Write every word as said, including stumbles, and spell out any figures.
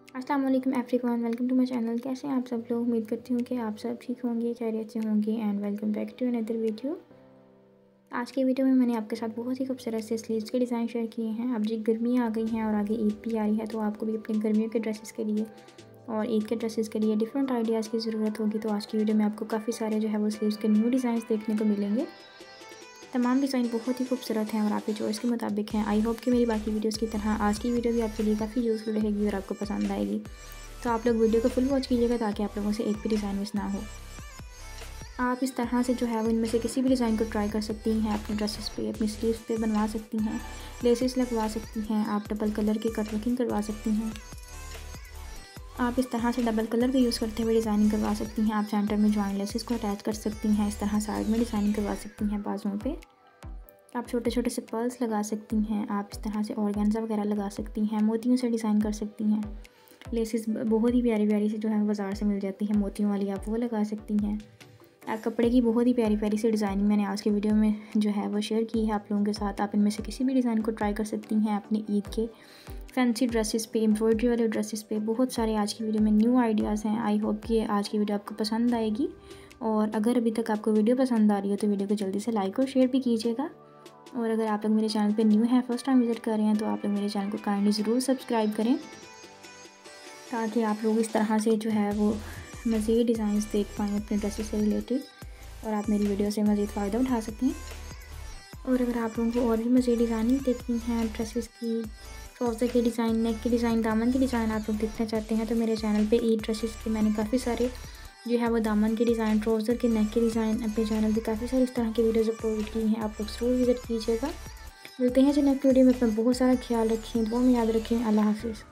अस्सलाम वालेकुम everyone, welcome to my channel. कैसे हैं आप सब लोग? उम्मीद करती हूँ कि आप सब ठीक होंगे, खैरियत से होंगे and welcome back to another video. आज की वीडियो में मैंने आपके साथ बहुत ही खूबसूरत से स्लीव्स के डिज़ाइन शेयर किए हैं। अब जी गर्मियाँ आ गई हैं और आगे ईद भी आ रही है, तो आपको भी अपनी गर्मियों के ड्रेसेस के लिए और ईद के ड्रेसेस के लिए डिफरेंट आइडियाज़ की ज़रूरत होगी। तो आज की वीडियो में आपको काफ़ी सारे जो है वो स्लीव्स के न्यू डिज़ाइन देखने को मिलेंगे। तमाम डिज़ाइन बहुत ही खूबसूरत हैं और आपकी चॉइस के मुताबिक हैं। आई होप कि मेरी बाकी वीडियोस की तरह आज की वीडियो भी आपके लिए काफ़ी यूज़फुल रहेगी और आपको पसंद आएगी। तो आप लोग वीडियो को फुल वॉच कीजिएगा ताकि आप लोगों से एक भी डिज़ाइन मिस ना हो। आप इस तरह से जो है वो इनमें से किसी भी डिज़ाइन को ट्राई कर सकती हैं। अपने ड्रेसेस पे, अपनी स्लीव्स पे बनवा सकती हैं, लेसेस लगवा सकती हैं, आप डबल कलर की कट वर्किंग करवा सकती हैं। आप इस तरह से डबल कलर का यूज़ करते हुए डिज़ाइनिंग करवा सकती हैं। आप सेंटर में जॉइंट लेसेस को अटैच कर सकती हैं। इस तरह साइड में डिज़ाइनिंग करवा सकती हैं बाजुओं पे। आप छोटे छोटे से पर्ल्स लगा सकती हैं। आप इस तरह से ऑर्गेन्जा वगैरह लगा सकती हैं। मोतियों से डिज़ाइन कर सकती हैं। लेसेस बहुत ही प्यारी प्यारी से जो है बाज़ार से मिल जाती हैं मोतियों वाली, आप वो लगा सकती हैं। आप कपड़े की बहुत ही प्यारी प्यारी सी डिज़ाइनिंग मैंने आज के वीडियो में जो है वो शेयर की है आप लोगों के साथ। आप इनमें से किसी भी डिज़ाइन को ट्राई कर सकती हैं अपनी ईद के फैंसी ड्रेसेस पे, एम्ब्रॉयडरी वाले ड्रेसेस पे। बहुत सारे आज की वीडियो में न्यू आइडियाज़ हैं। आई होप कि आज की वीडियो आपको पसंद आएगी और अगर अभी तक आपको वीडियो पसंद आ रही हो तो वीडियो को जल्दी से लाइक और शेयर भी कीजिएगा। और अगर आप लोग मेरे चैनल पे न्यू हैं, फर्स्ट टाइम विज़िट कर रहे हैं, तो आप लोग मेरे चैनल को काइंडली ज़रूर सब्सक्राइब करें ताकि आप लोग इस तरह से जो है वो मज़ीद डिज़ाइंस देख पाएँ अपने ड्रेसेस से रिलेटेड और आप मेरी वीडियो से मज़ीद फ़ायदा उठा सकें। और अगर आप लोगों को और भी मज़ीद डिज़ाइनिंग देखनी है ड्रेसेस की, ट्राउज़र के डिज़ाइन, नेक के डिज़ाइन, दामन के डिज़ाइन आप लोग देखना चाहते हैं तो मेरे चैनल पे ईद ड्रेसेस के मैंने काफ़ी सारे जो है वो दामन के डिज़ाइन, ट्राउज़र के, नेक के डिज़ाइन अपने चैनल पे काफ़ी सारी इस तरह की वीडियोज़ अपलोड की हैं। आप लोग ज़रूर विज़िट कीजिएगा। मिलते हैं जो नेक्स्ट वीडियो में। अपना बहुत सारा ख्याल रखें, दुआ में याद रखें। अल्लाह हाफ़िज़।